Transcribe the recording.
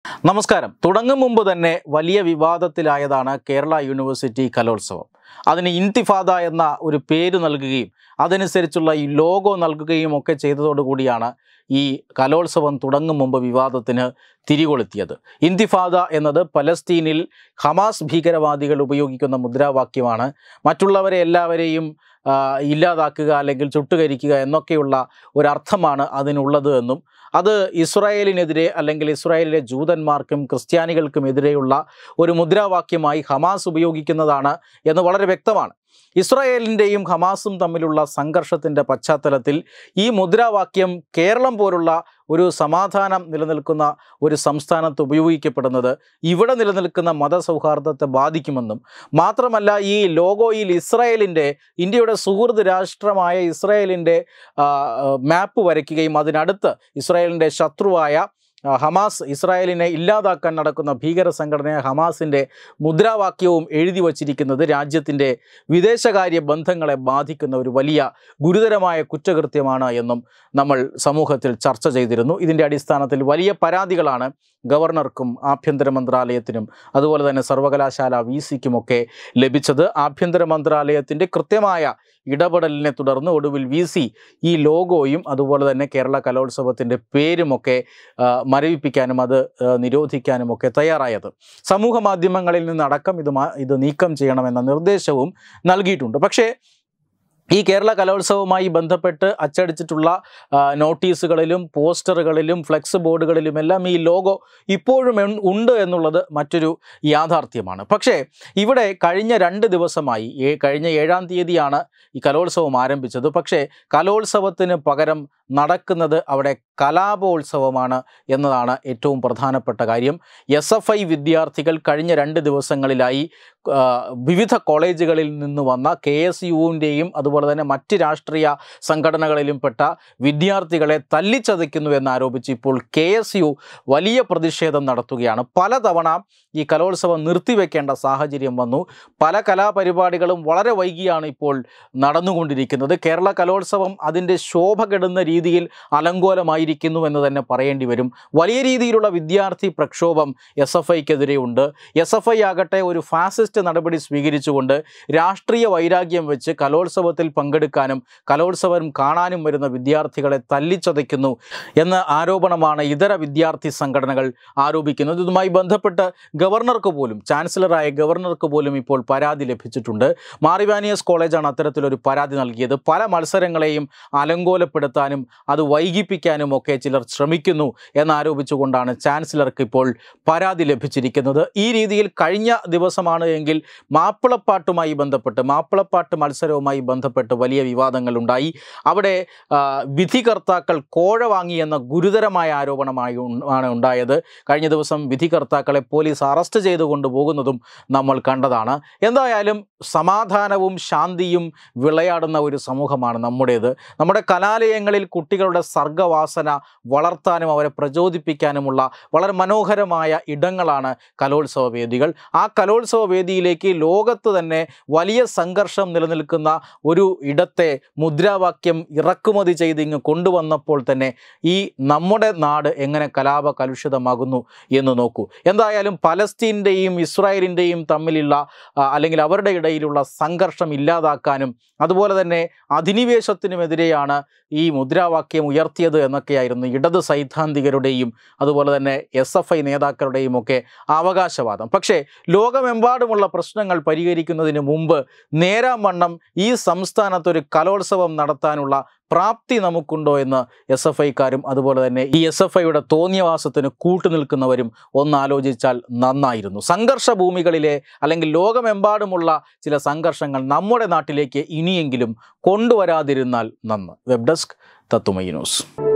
നമസ്കാരം. തുടങ്ങും മുമ്പ് തന്നെ വലിയ വിവാദത്തിലായതാണ് കേരള യൂണിവേഴ്സിറ്റി കലോത്സവം. അതിന് ഇൻതിഫാദ എന്ന ഒരു പേര് നൽകുകയും അതനുസരിച്ചുള്ള ഈ ലോഗോ നൽകുകയും ഒക്കെ ചെയ്തതോടുകൂടിയാണ് ഈ കലോത്സവം തുടങ്ങും മുമ്പ് വിവാദത്തിന് തിരികൊളുത്തിയത്. ഇൻതിഫാദ എന്നത് പലസ്തീനിൽ ഹമാസ് ഭീകരവാദികൾ ഉപയോഗിക്കുന്ന മുദ്രാവാക്യമാണ്. മറ്റുള്ളവരെ എല്ലാവരെയും ഇല്ലാതാക്കുക അല്ലെങ്കിൽ ചുട്ടുകരിക്കുക എന്നൊക്കെയുള്ള ഒരർത്ഥമാണ് അതിനുള്ളത് എന്നും അത് ഇസ്രായേലിനെതിരെ അല്ലെങ്കിൽ ഇസ്രായേലിലെ ജൂതന്മാർക്കും ക്രിസ്ത്യാനികൾക്കുമെതിരെയുള്ള ഒരു മുദ്രാവാക്യമായി ഹമാസ് ഉപയോഗിക്കുന്നതാണ് എന്ന് വളരെ വ്യക്തമാണ്. ഇസ്രായേലിൻ്റെയും ഹമാസും തമ്മിലുള്ള സംഘർഷത്തിൻ്റെ പശ്ചാത്തലത്തിൽ ഈ മുദ്രാവാക്യം കേരളം പോലുള്ള ഒരു സമാധാനം നിലനിൽക്കുന്ന ഒരു സംസ്ഥാനത്ത് ഉപയോഗിക്കപ്പെടുന്നത് ഇവിടെ നിലനിൽക്കുന്ന മതസൗഹാർദ്ദത്തെ ബാധിക്കുമെന്നും മാത്രമല്ല ഈ ലോഗോയിൽ ഇന്ത്യയുടെ സുഹൃത്ത് രാഷ്ട്രമായ ഇസ്രായേലിൻ്റെ മാപ്പ് വരയ്ക്കുകയും അതിനടുത്ത് ഇസ്രായേലിൻ്റെ ശത്രുവായ ഹമാസ്, ഇസ്രായേലിനെ ഇല്ലാതാക്കാൻ നടക്കുന്ന ഭീകര സംഘടനയായ ഹമാസിൻ്റെ മുദ്രാവാക്യവും എഴുതി വച്ചിരിക്കുന്നത് രാജ്യത്തിൻ്റെ വിദേശകാര്യ ബന്ധങ്ങളെ ബാധിക്കുന്ന ഒരു വലിയ ഗുരുതരമായ കുറ്റകൃത്യമാണ് എന്നും നമ്മൾ സമൂഹത്തിൽ ചർച്ച ചെയ്തിരുന്നു. ഇതിൻ്റെ അടിസ്ഥാനത്തിൽ വലിയ പരാതികളാണ് ഗവർണർക്കും ആഭ്യന്തര മന്ത്രാലയത്തിനും അതുപോലെ തന്നെ സർവകലാശാല VCക്കുമൊക്കെ ലഭിച്ചത്. ആഭ്യന്തര മന്ത്രാലയത്തിൻ്റെ കൃത്യമായ ഇടപെടലിനെ തുടർന്ന് ഒടുവിൽ VC ഈ ലോഗോയും അതുപോലെ തന്നെ കേരള കലോത്സവത്തിൻ്റെ പേരുമൊക്കെ മരവിപ്പിക്കാനും അത് നിരോധിക്കാനുമൊക്കെ തയ്യാറായത്. സമൂഹ മാധ്യമങ്ങളിൽ നിന്നടക്കം ഇത് നീക്കം ചെയ്യണമെന്ന നിർദ്ദേശവും നൽകിയിട്ടുണ്ട്. പക്ഷേ ഈ കേരള കലോത്സവവുമായി ബന്ധപ്പെട്ട് അച്ചടിച്ചിട്ടുള്ള നോട്ടീസുകളിലും പോസ്റ്ററുകളിലും ഫ്ലെക്സ് ബോർഡുകളിലുമെല്ലാം ഈ ലോഗോ ഇപ്പോഴും ഉണ്ട് എന്നുള്ളത് മറ്റൊരു യാഥാർത്ഥ്യമാണ്. പക്ഷേ ഇവിടെ കഴിഞ്ഞ 2 ദിവസമായി കഴിഞ്ഞ 7-ാം തീയതിയാണ് ഈ കലോത്സവം ആരംഭിച്ചത്. പക്ഷേ കലോത്സവത്തിന് പകരം നടക്കുന്നത് അവിടെ കലാപോത്സവമാണ് എന്നതാണ് ഏറ്റവും പ്രധാനപ്പെട്ട കാര്യം. SFI വിദ്യാർത്ഥികൾ കഴിഞ്ഞ 2 ദിവസങ്ങളിലായി വിവിധ കോളേജുകളിൽ നിന്ന് വന്ന KSUവിൻ്റെയും അതുപോലെ തന്നെ മറ്റ് രാഷ്ട്രീയ സംഘടനകളിലും പെട്ട വിദ്യാർത്ഥികളെ തല്ലിച്ചതയ്ക്കുന്നു എന്നാരോപിച്ച് ഇപ്പോൾ KSU വലിയ പ്രതിഷേധം നടത്തുകയാണ്. പലതവണ ഈ കലോത്സവം നിർത്തിവെക്കേണ്ട സാഹചര്യം വന്നു. പല കലാപരിപാടികളും വളരെ വൈകിയാണ് ഇപ്പോൾ നടന്നുകൊണ്ടിരിക്കുന്നത്. കേരള കലോത്സവം അതിൻ്റെ ശോഭ കെടുന്ന രീതിയിൽ അലങ്കോലമായിരിക്കുന്നു എന്ന് തന്നെ പറയേണ്ടി വരും. വലിയ രീതിയിലുള്ള വിദ്യാർത്ഥി പ്രക്ഷോഭം SFIക്കെതിരെ ഉണ്ട്. SFI ആകട്ടെ ഒരു ഫാസിസ്റ്റ് നടപടി സ്വീകരിച്ചുകൊണ്ട് രാഷ്ട്രീയ വൈരാഗ്യം വെച്ച് കലോത്സവത്തിൽ പങ്കെടുക്കാനും കലോത്സവം കാണാനും വരുന്ന വിദ്യാർത്ഥികളെ തല്ലിച്ചതയ്ക്കുന്നു എന്ന ആരോപണമാണ് ഇതര വിദ്യാർത്ഥി സംഘടനകൾ ആരോപിക്കുന്നത്. ഇതുമായി ബന്ധപ്പെട്ട് ഗവർണർക്ക് പോലും, ചാൻസലറായ ഗവർണർക്ക് പോലും ഇപ്പോൾ പരാതി ലഭിച്ചിട്ടുണ്ട്. മാർ ഇവാനിയസ് കോളേജാണ് അത്തരത്തിലൊരു പരാതി നൽകിയത്. പല മത്സരങ്ങളെയും അലങ്കോലപ്പെടുത്താനും അത് വൈകിപ്പിക്കാനും ഒക്കെ ചിലർ ശ്രമിക്കുന്നു എന്നാരോപിച്ചുകൊണ്ടാണ് ചാൻസലർക്ക് ഇപ്പോൾ പരാതി ലഭിച്ചിരിക്കുന്നത്. ഈ രീതിയിൽ കഴിഞ്ഞ ദിവസമാണ് എങ്കിൽ മാപ്പിളപ്പാട്ടുമായി ബന്ധപ്പെട്ട് മാപ്പിളപ്പാട്ട് മത്സരവുമായി ബന്ധപ്പെട്ട് വലിയ വിവാദങ്ങൾ ഉണ്ടായി. അവിടെ വിധികർത്താക്കൾ കോഴ വാങ്ങി എന്ന ഗുരുതരമായ ആരോപണമായി ആണ് ഉണ്ടായത്. കഴിഞ്ഞ ദിവസം വിധികർത്താക്കളെ പോലീസ് അറസ്റ്റ് ചെയ്തു കൊണ്ടുപോകുന്നതും നമ്മൾ കണ്ടതാണ്. എന്തായാലും സമാധാനവും ശാന്തിയും വിളയാടുന്ന ഒരു സമൂഹമാണ് നമ്മുടേത്. നമ്മുടെ കലാലയങ്ങളിൽ കുട്ടികളുടെ സർഗവാസന വളർത്താനും അവരെ പ്രചോദിപ്പിക്കാനുമുള്ള വളരെ മനോഹരമായ ഇടങ്ങളാണ് കലോത്സവ വേദികൾ. ആ കലോത്സവ വേദിയിലേക്ക് ലോകത്ത് തന്നെ വലിയ സംഘർഷം നിലനിൽക്കുന്ന ഒരു ഇടത്തെ മുദ്രാവാക്യം ഇറക്കുമതി ചെയ്ത് ഇങ്ങ് കൊണ്ടുവന്നപ്പോൾ തന്നെ ഈ നമ്മുടെ നാട് എങ്ങനെ കലുഷിതമാകുന്നു എന്ന് നോക്കൂ. എന്തായാലും പലസ്തീൻ്റെയും ഇസ്രായേലിൻ്റെയും തമ്മിലുള്ള അല്ലെങ്കിൽ അവരുടെ ഇടയിലുള്ള സംഘർഷം ഇല്ലാതാക്കാനും അതുപോലെ തന്നെ അധിനിവേശത്തിനുമെതിരെയാണ് ഈ മുദ്രാവാക്യം ഉയർത്തിയത് എന്നൊക്കെയായിരുന്നു ഇടത് സൈദ്ധാന്തികരുടെയും അതുപോലെ തന്നെ SFI നേതാക്കളുടെയും ഒക്കെ അവകാശവാദം. പക്ഷേ ലോകമെമ്പാടുമുള്ള പ്രശ്നങ്ങൾ പരിഹരിക്കുന്നതിന് മുമ്പ് നേരാംവണ്ണം ഈ സംസ്ഥാനത്തൊരു കലോത്സവം നടത്താനുള്ള പ്രാപ്തി നമുക്കുണ്ടോ എന്ന് SFIക്കാരും അതുപോലെ തന്നെ ഈ SFIയുടെ തോന്നിയവാസത്തിന് കൂട്ടുനിൽക്കുന്നവരും ഒന്നാലോചിച്ചാൽ നന്നായിരുന്നു. സംഘർഷ ഭൂമികളിലെ അല്ലെങ്കിൽ ലോകമെമ്പാടുമുള്ള ചില സംഘർഷങ്ങൾ നമ്മുടെ നാട്ടിലേക്ക് ഇനിയെങ്കിലും കൊണ്ടുവരാതിരുന്നാൽ നന്ന്. വെബ് ഡെസ്ക് തത്തുമൈ ന്യൂസ്.